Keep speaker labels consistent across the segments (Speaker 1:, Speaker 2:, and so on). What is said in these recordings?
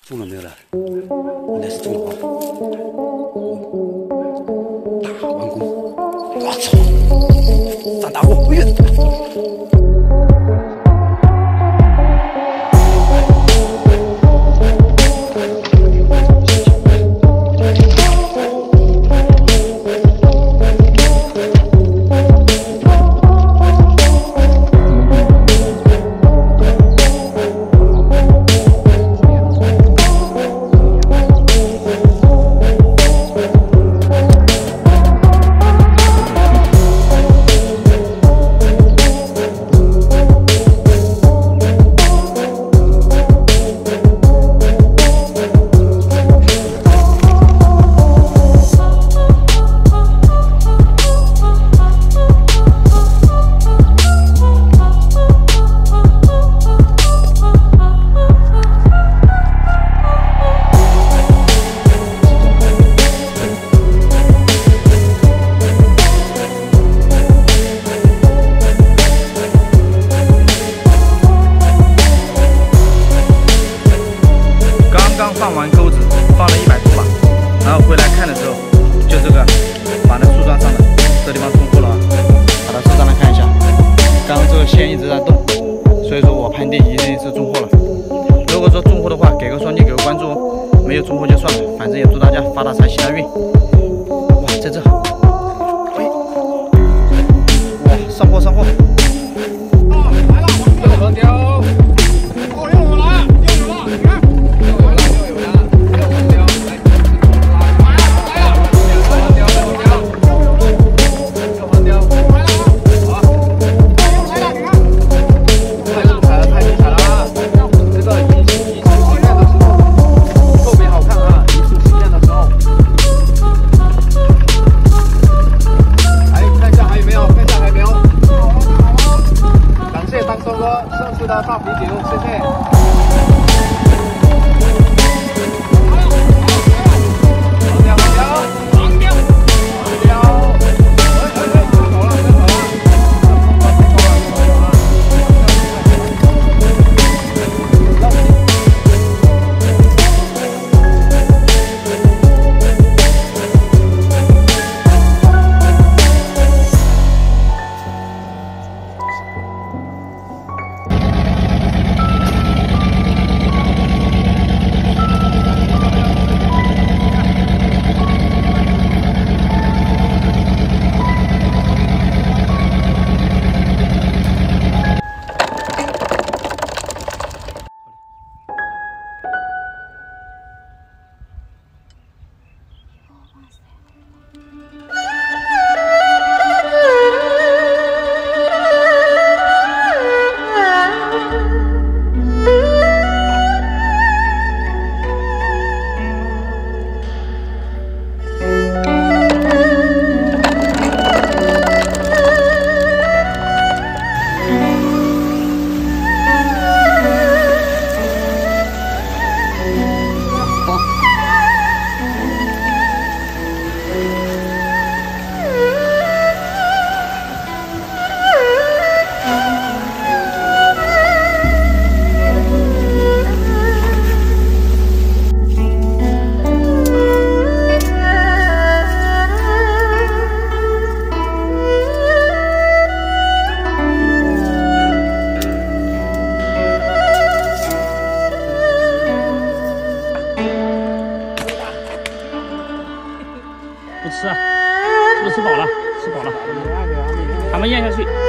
Speaker 1: 中了没有了？应该是中了吧。大完工！我操！张大火，哎呀！
Speaker 2: 放完钩子，放了100多把，然后回来看的时候，就这个把那树桩上的这地方中货了啊，把它收上来看一下，刚刚这个线一直在动，所以说我判定一定是中货了。如果说中货的话，给个双击，给个关注哦，没有中货就算了，反正也祝大家发大财，喜大运。哇，在这，喂，哇，上货上货。
Speaker 3: 大啤酒，谢谢。
Speaker 1: 不吃啊，是不是吃饱了？吃饱了，咱们咽下去。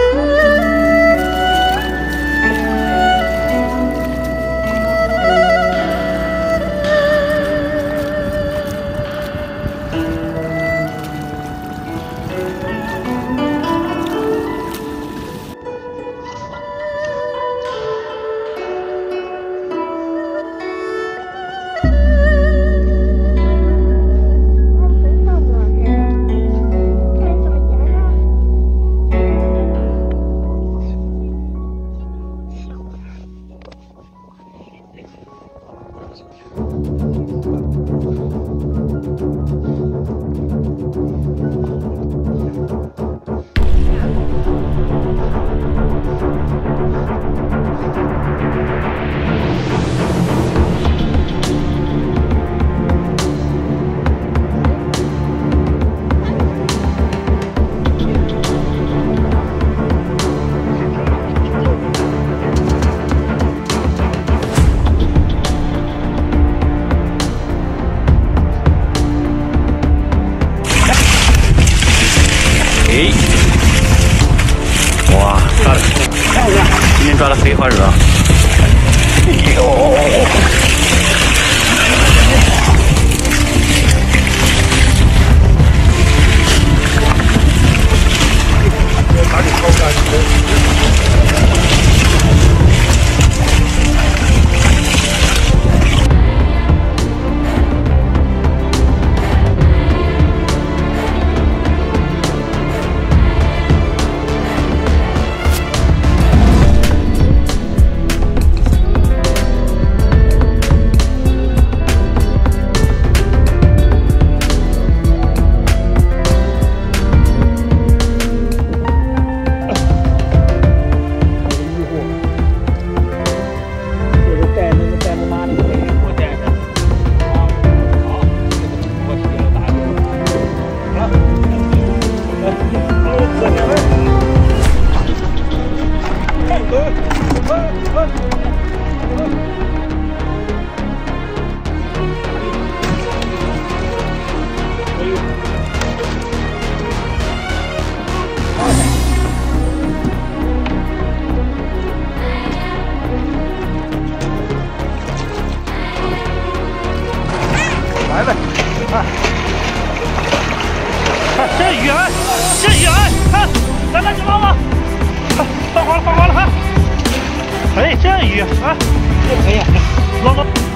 Speaker 1: 可以换热。
Speaker 3: 打你超干。
Speaker 1: 来呗，这鱼啊，这鱼啊，看，来来，你捞吧，放光了，放光了，看，哎，这鱼啊，
Speaker 3: 可以，
Speaker 1: 捞。